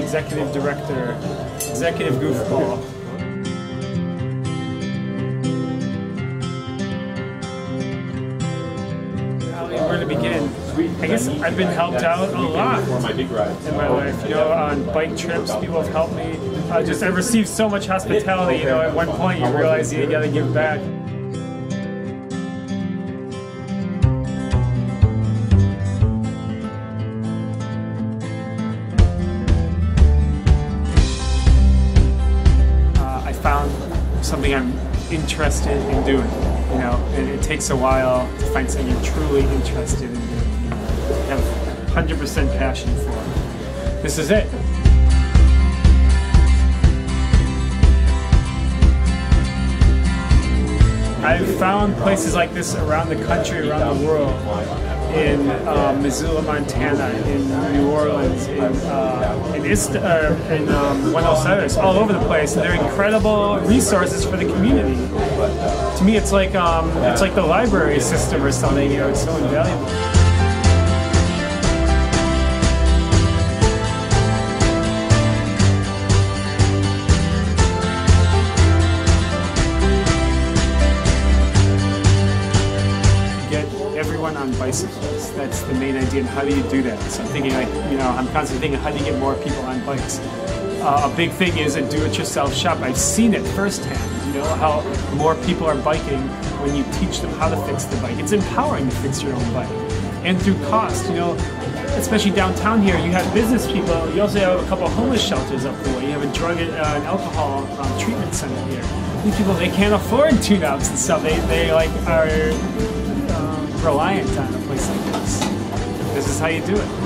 executive director, executive goofball. Where to begin? I guess I've been helped out a lot in my life. You know, on bike trips, people have helped me. I've received so much hospitality. You know, at one point you realize you got to give back. I found something I'm interested in doing. You know, and it takes a while to find something you're truly interested in doing. You know, have 100% passion for it. This is it. I've found places like this around the country, around the world. In Missoula, Montana, in New Orleans, in Buenos Aires, all over the place. And they're incredible resources for the community. To me, it's like the library system or something. You know, it's so invaluable. Everyone on bicycles. That's the main idea. And how do you do that? So I'm thinking, like, you know, I'm constantly thinking, how do you get more people on bikes? A big thing is a do-it-yourself shop. I've seen it firsthand. You know how more people are biking when you teach them how to fix the bike. It's empowering to fix your own bike, and through cost. You know, especially downtown here, you have business people. You also have a couple of homeless shelters up the way. You have a drug and alcohol treatment center here. These people, they can't afford tune-ups and stuff. They like are reliant on a place like this. This is how you do it.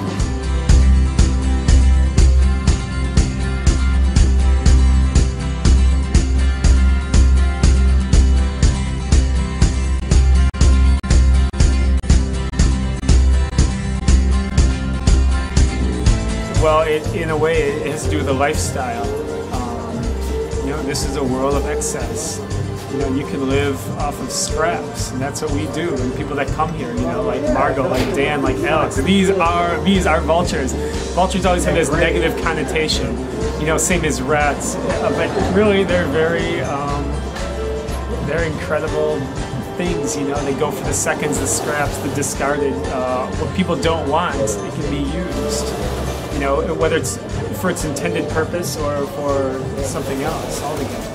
Well, in a way, it has to do with a lifestyle. You know, this is a world of excess. You know, you can live off of scraps, and that's what we do. And people that come here, you know, like Margot, like Dan, like Alex, these are vultures. Vultures always have this negative connotation, you know, same as rats. But really, they're they're incredible things. You know, they go for the seconds, the scraps, the discarded, what people don't want. It can be used. You know, whether it's for its intended purpose or for something else altogether.